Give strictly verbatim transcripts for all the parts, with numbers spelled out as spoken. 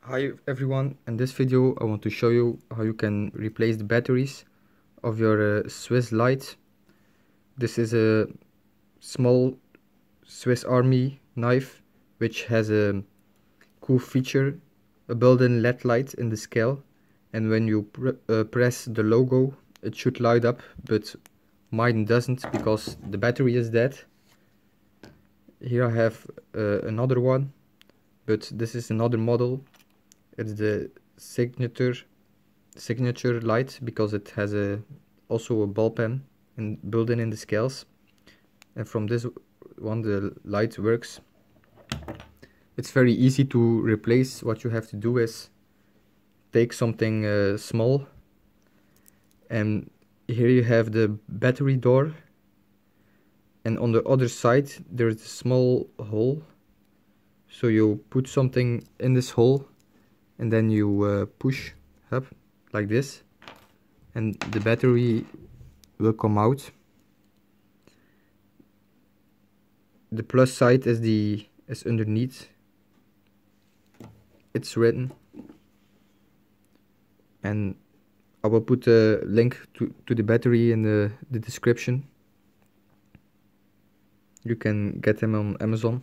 Hi everyone, in this video I want to show you how you can replace the batteries of your uh, Swiss light. This is a small Swiss Army knife which has a cool feature, a built-in L E D light in the scale, and when you pr uh, press the logo it should light up, but mine doesn't because the battery is dead. Here I have uh, another one, but this is another model. It's the signature signature light because it has a also a ball pen in, built in in the scales, and from this one the light works. It's very easy to replace. What you have to do is take something uh, small, and here you have the battery door, and on the other side there's a small hole, so you put something in this hole and then you uh, push up like this and the battery will come out. The plus side is the is underneath, it's written, and I will put a link to, to the battery in the, the description. You can get them on Amazon.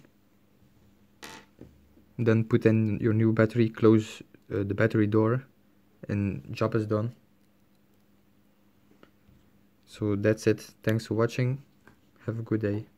Then put in your new battery, close uh, the battery door, and job is done. So that's it. Thanks for watching. Have a good day.